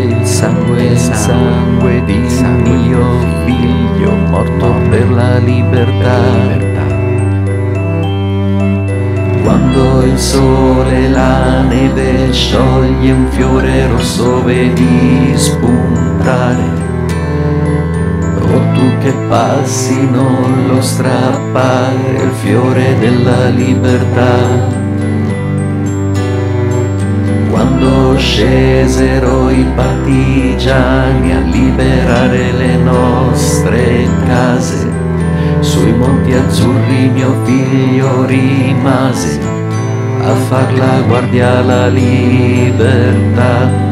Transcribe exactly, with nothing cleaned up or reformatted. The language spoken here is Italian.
il sangue, il sangue di mio figlio morto per la libertà. Quando il sole la neve scioglie, un fiore rosso vedi spuntare. O tu che passi non lo strappare il fiore della libertà. Quando scesero i partigiani a liberare le nostre case, sui monti azzurri mio figlio rimase a far la guardia alla libertà.